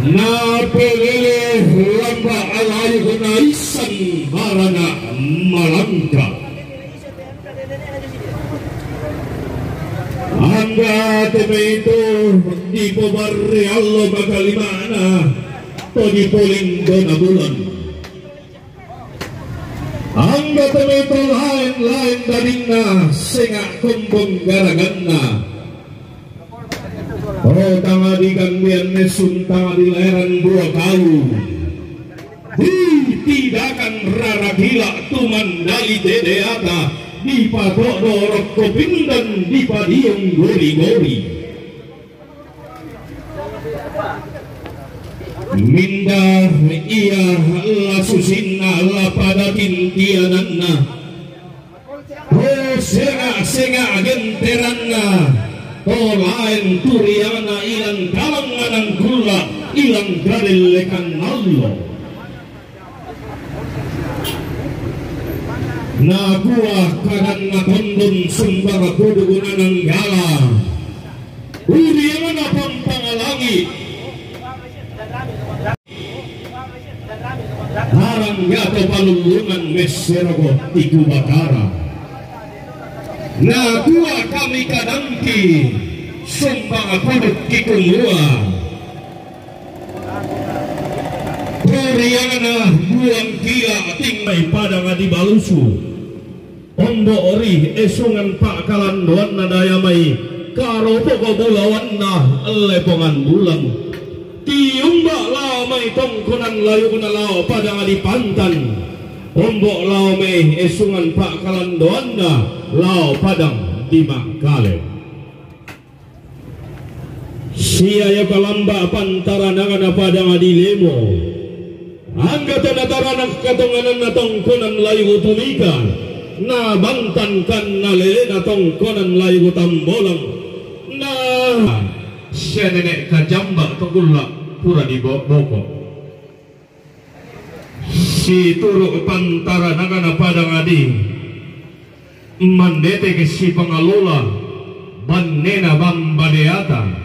Napelele lamba alayu kunaisan barana malangka. Angga teme itu di pobari Allah bagaimana to di poling dona bulan. Angga teme itu lain darina sengak kumbung garaganna. Oh tanga di gambian nesun tanga di lahiran buah kau. Tidak akan rara gila tuman dari dedeata di padok dorok kopindan di padiung gori-gori. Minda iya Allah susinna Allah pada tintiananna. Oh senga genteranna. Oh lain turiana ilang kalangan gula ilang gadelekan Allah. Na buah kanan na kondon sumbara kudugunan ng gala. Uriyan na pampangalangi. Harang yato palulungan meserago ikubakara. Na buah kami kadangki sumbara kuduk kikumua. Uriyan na buang kia tingmay pada nga di balusu. Ondo ori esungan pak kalandoan na dayamay karo poko bulawan na lepongan bulan. Tiumba lamay tongkonan layo na lao pada nga di pantan. Ombo lao may esungan pak kalandoan na lao padang di makale. Siya ya kalamba pantara na pada nga di lemo. Angga tanataran katunganan na tongkonan layo tumikan. Na bantan kan na lele na tongkonan layo tambolang. Na siya nenek kajamba togula pura di boko. Si turu pantara na padang adi. Mandete ke si pangalola banena bambadeata.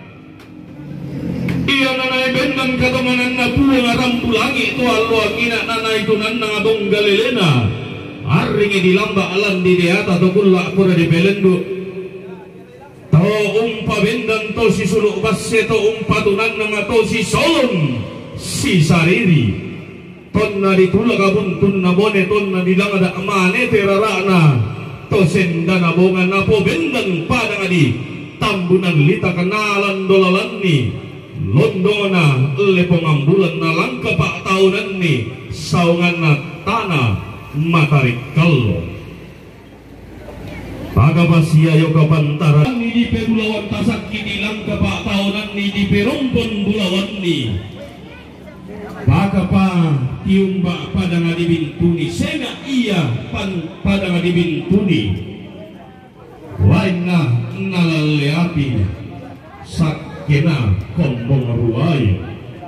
Iya nanay bendan katumanan na pulang arambulangi itu alwa kina nanay tunan na abong galilena aringi di lamba alam di deata to kulla pura di pelendo to umpa bendan to si suluk basse to umpa tunan na to si solon si sariri ton na di tula kabuntun na bone ton na di lang ada amane terarana to senda na bongan na po bendan pada ngadi tambunan lita kenalan dolalan ni Londona lepongambulan na langka pak tahunan ni saungan na tanah matarik kallo. Pagapasya yoga pantaran ni di perulawan tasak kini langka pak tahunan ni di perompon bulawan ni. Pagapa tiumba pada ngadibintuni sena iya pada ngadibintuni. Lain na nalaleapi sak kena kombong ruai.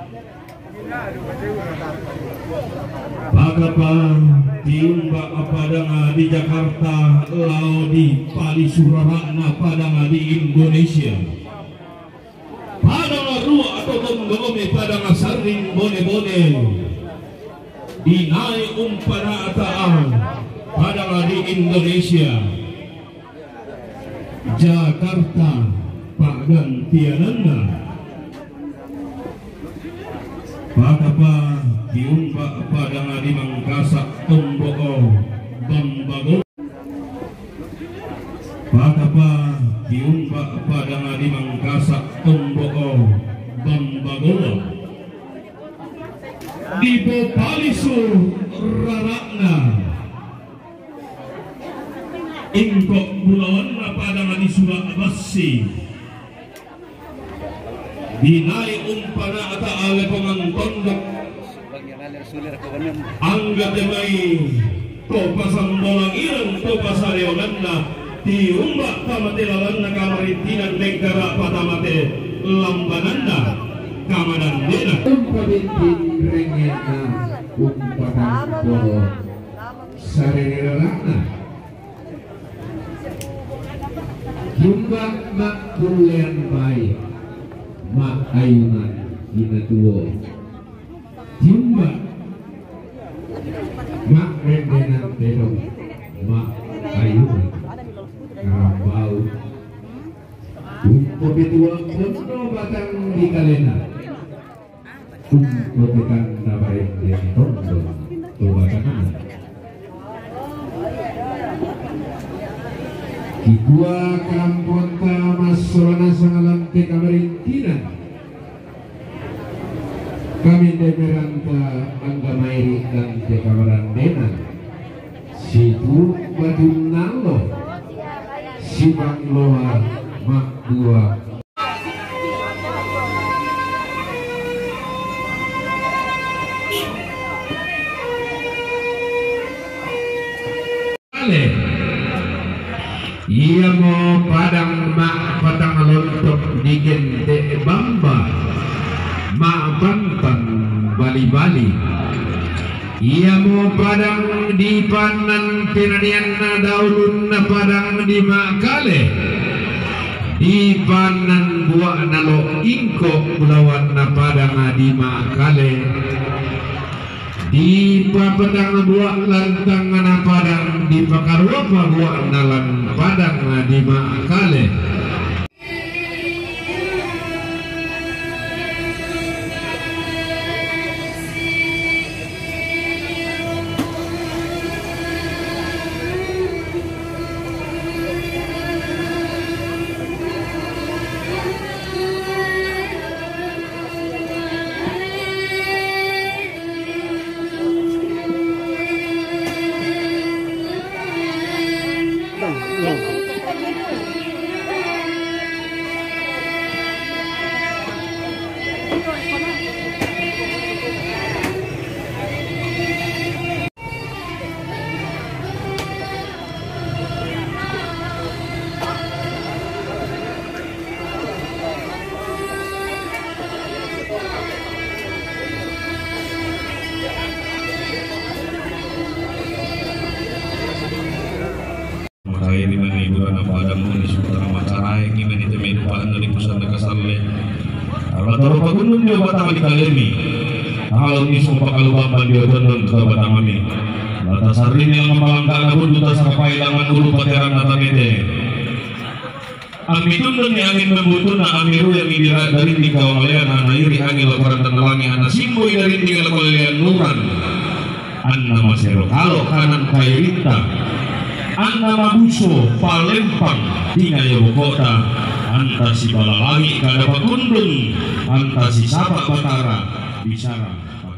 Pagapa tiumba apadanga di Jakarta lau di Palisurarana padanga di Indonesia. Padanga rua atau gome padanga saring bone-bone. Dinai umpana ataan padanga di Indonesia. Jakarta pagantianana Pagapa diumba pada ngadi mangkasa tomboo bambago. Pagapa diumba pada ngadi mangkasa tomboo bambago. Di Bopalisu rarakna ingkok bulawan pada ngadi surat basi. Dinai umpana ata ale pengantondok angga temai to pasambolang irang to pasareoganna tiumba kamatilawanna kamaritinan negara patamate lambananda kamadan dena umpabitin rengena umpadan poro sarenerana jumlah makbulen baik mak ayunan Ina tuwo Jumba Mak rendenan terong Mak kayu Karambau Umpo betua Kono batang di kalena Umpo bekan nabarin di tondo Toba kanan Kikua kampota masolana sangalante kamerintinan kami demeranta angga mairi dan dekamarandena situ badun nalo sibang loa mak dua ia mau padang mak padang lontok digen de bamba mak pantang bali-bali ia mau padang di panan tinanian daulun padang di makale di panan buah nalo ingko melawan padang di makale di padang buah lantang padang di pakarwapa buah nalan padang di makale di mana hiburan apa ada di seputar macara yang ini di menupan dari pusat kasarle atau pagunun dia batang di kalemi hal ini semua kalubamban dia benar ke batang kami batas hari ini yang membanggakan pun juta sampai langan dulu pateran datang itu Amitun dan angin membutuna amiru yang dilihat dari tinggal kalian anak iri angin laporan tenalangi anak simboi dari tinggal kalian nuran anna masero kalau kanan kairinta anna mabuso palempang tinggal ibu kota anta si balalangi kada pakundun anta si sabak batara bicara